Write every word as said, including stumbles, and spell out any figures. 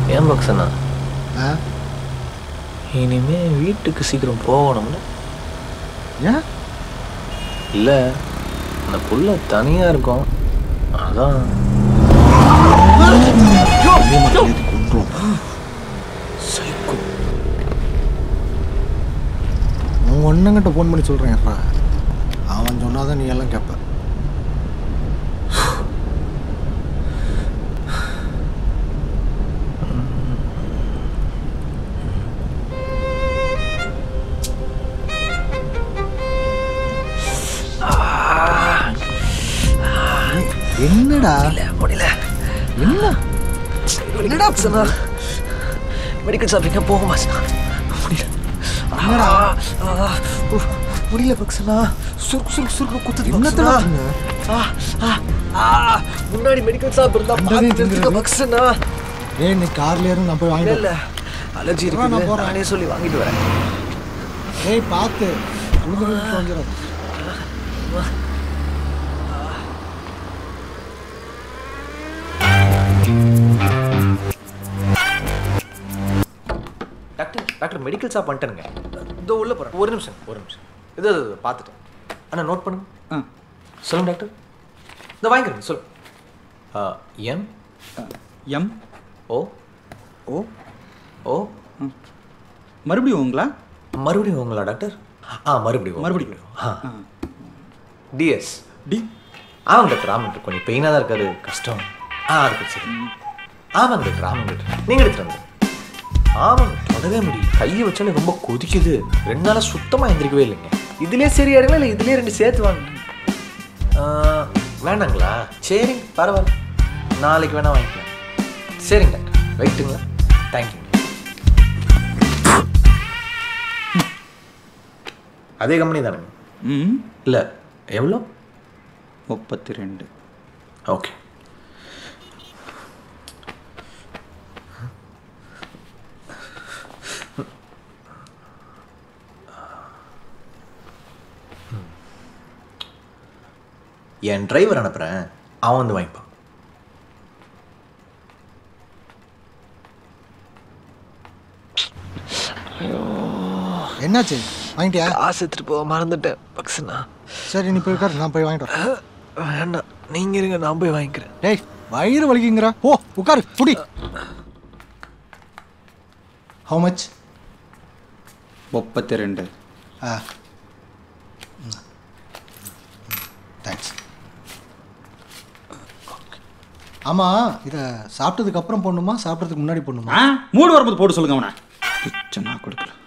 ஏன் பக்ஸனா இனிமே வீட்டுக்கு சீக்கிரம் போகணும்ல? ஏன் இல்லை, அந்த புள்ள தனியாக இருக்கும், அதான். உன் ஒன்னுங்கிட்ட ஃபோன் பண்ணி சொல்கிறேன். அவன் சொன்னாதான் நீ எல்லாம் கேட்ப. என்னடா முடியல என்ன என்னடா பக்ஸனா? மெடிக்கல் ஷாப்பிங்க போகுமா? என்னடா முடியல பக்ஸனா. சுருக்கு சுருக்கு சுருக்கு குத்து. என்னத்தடா முன்னாடி மெடிக்கல் ஷாப் இருந்தா பாத்துட்டு பக்ஸனா. ஏய் நீ கார்ல ஏறும், நான் போய் வாங்கிட்டு. இல்ல அலர்ஜி இருக்கு, நான் போறேன். நானே சொல்லி வாங்கிட்டு வரேன். ஏய் பாத்து உழுது வந்துறாத. டாக்டர் டாக்டர் மெடிக்கல் ஷாப் வந்துட்டேனுங்க. இதோ உள்ள போகிறேன். ஒரு நிமிஷம் ஒரு நிமிஷம் இது இது பார்த்துட்டேன். அண்ணா நோட் பண்ணுங்க. ஆ சொல்லுங்கள் டாக்டர். இந்த வாங்கிக்கிறேங்க சொல்லு. எம் எம் ஓ ஓ ஓ மறுபடியும் உங்களா? மறுபடியும் உங்களா டாக்டர்? ஆ மறுபடியும் மறுபடியும் ஆ டிஎஸ் டி ஆமாங்க டாக்டர். ஆமாங்க டாக்டர், கொஞ்சம் பெயினாக தான் இருக்காது, கஷ்டம். ஆ அதுக்கு சரி. ஆமாங்க டாக்டர் ஆமாங்க டாக்டர், நீங்கள் எடுத்துட்டு வந்து. ஆமாங்க, தொடவே முடியும். கையை வச்சாலே ரொம்ப கொதிக்குது. ரெண்டு நாளாக சுத்தமாக எந்திரிக்கவே இல்லைங்க. இதுலேயே சரியாடுங்களா இல்லை இதுலேயே ரெண்டு சேர்த்து வாங்க? வேண்டாங்களா? சரிங்க பரவாயில்ல, நாளைக்கு வேணால் வாங்கிக்கலாம். சரிங்க டாக்டர், ரைட்டுங்களா? தேங்க்யூங்க. அதே கம்பெனி தானுங்க? ம் இல்லை எவ்வளோ? முப்பத்தி ரெண்டு. ஓகே. என் டிரைவர் அனுப்புகிறேன், அவன் வந்து வாங்கிப்பான். என்னாச்சு? வாங்கிட்டியா? காசு எடுத்துட்டு போக மறந்துட்டேன் பக்ஸனா. சரி நீ போய் உட்காரு, நான் போய் வாங்கிட்டு வரேன். வேண்டாம், நீங்கள் இருங்க, நான் போய் வாங்கிக்கிறேன். டேய் வயிறு வலிக்குங்கிறா, ஓ உட்காரு புடி. How much? முப்பத்தி ரெண்டு. ஆ தேங்க்ஸ். ஆமாம், இதை சாப்பிட்டதுக்கு அப்புறம் போடணுமா சாப்பிட்றதுக்கு முன்னாடி போடணுமா? ஆ மூடு வரும்போது போட்டு சொல்லுங்க அவனை. பிச்சை நான் கொடுக்கல.